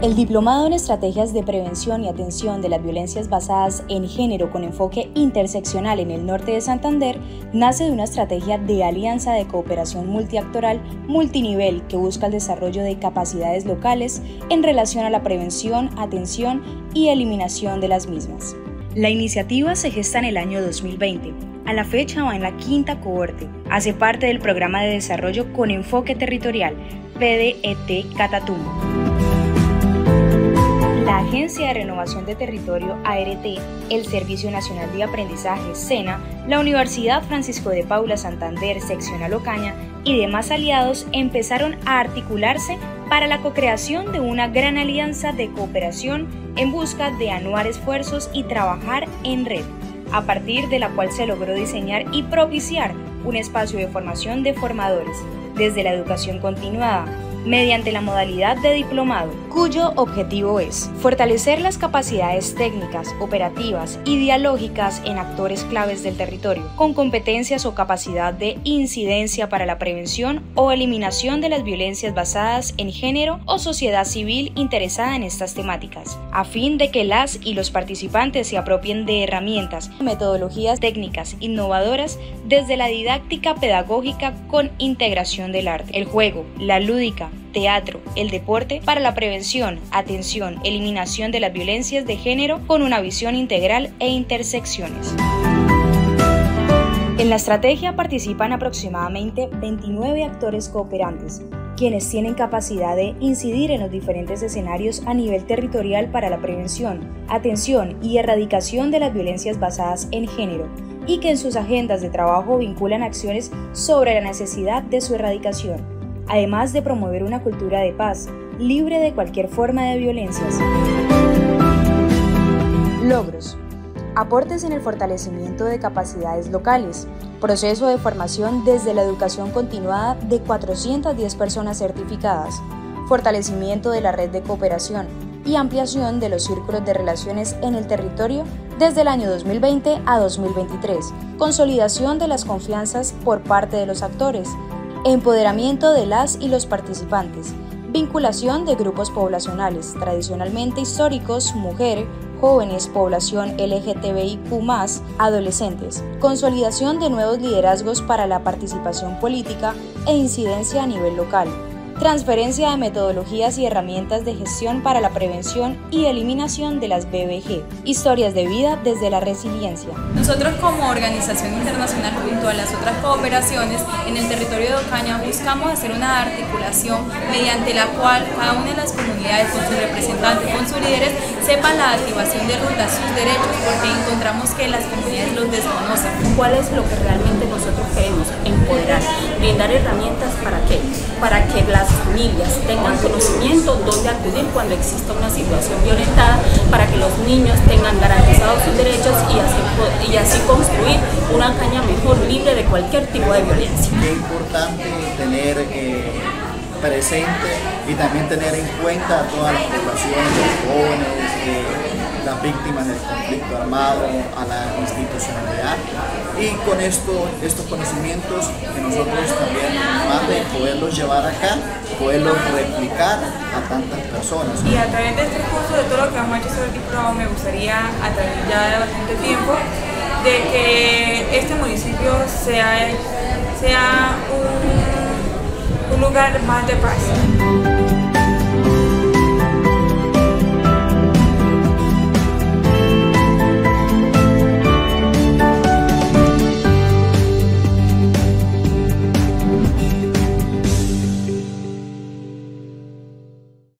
El Diplomado en Estrategias de Prevención y Atención de las Violencias Basadas en Género con enfoque interseccional en el norte de Santander nace de una estrategia de alianza de cooperación multiactoral multinivel que busca el desarrollo de capacidades locales en relación a la prevención, atención y eliminación de las mismas. La iniciativa se gesta en el año 2020. A la fecha va en la quinta cohorte. Hace parte del Programa de Desarrollo con Enfoque Territorial, PDET Catatumbo. La Agencia de Renovación de Territorio ART, el Servicio Nacional de Aprendizaje SENA, la Universidad Francisco de Paula Santander, Seccional Ocaña y demás aliados empezaron a articularse para la co-creación de una gran alianza de cooperación en busca de anuar esfuerzos y trabajar en red, a partir de la cual se logró diseñar y propiciar un espacio de formación de formadores, desde la educación continuada, mediante la modalidad de diplomado, cuyo objetivo es fortalecer las capacidades técnicas, operativas y dialógicas en actores claves del territorio, con competencias o capacidad de incidencia para la prevención o eliminación de las violencias basadas en género o sociedad civil interesada en estas temáticas, a fin de que las y los participantes se apropien de herramientas, metodologías técnicas innovadoras desde la didáctica pedagógica con integración del arte, el juego, la lúdica, teatro, el deporte para la prevención, atención, eliminación de las violencias de género con una visión integral e intersecciones. En la estrategia participan aproximadamente 29 actores cooperantes, quienes tienen capacidad de incidir en los diferentes escenarios a nivel territorial para la prevención, atención y erradicación de las violencias basadas en género, y que en sus agendas de trabajo vinculan acciones sobre la necesidad de su erradicación, además de promover una cultura de paz, libre de cualquier forma de violencias. Logros. Aportes en el fortalecimiento de capacidades locales, proceso de formación desde la educación continuada de 410 personas certificadas, fortalecimiento de la red de cooperación y ampliación de los círculos de relaciones en el territorio desde el año 2020 a 2023, consolidación de las confianzas por parte de los actores, empoderamiento de las y los participantes, vinculación de grupos poblacionales tradicionalmente históricos, mujer, jóvenes, población LGTBIQ+, adolescentes, consolidación de nuevos liderazgos para la participación política e incidencia a nivel local, transferencia de metodologías y herramientas de gestión para la prevención y eliminación de las BBG, historias de vida desde la resiliencia. Nosotros como organización internacional junto a las otras cooperaciones en el territorio de Ocaña buscamos hacer una articulación mediante la cual cada una de las comunidades con sus representantes, con sus líderes, sepan la activación de rutas, sus derechos, porque encontramos que las comunidades los desconocen. ¿Cuál es lo que realmente nosotros queremos? Empoderar, brindar herramientas ¿para qué? Para que las familias tengan conocimiento dónde acudir cuando exista una situación violentada, para que los niños tengan garantizados sus derechos y así construir una Ocaña mejor, libre de cualquier tipo de violencia. Es importante tener presente y también tener en cuenta a todas las poblaciones, los jóvenes, las víctimas del conflicto armado, a la institucionalidad, y con estos conocimientos que nosotros también, más de poderlos llevar acá, poderlos replicar a tantas personas. Y a través de este curso, de todo lo que hemos hecho sobre el diplomado, me gustaría, a través ya de bastante tiempo, de que este municipio sea un lugar más de paz.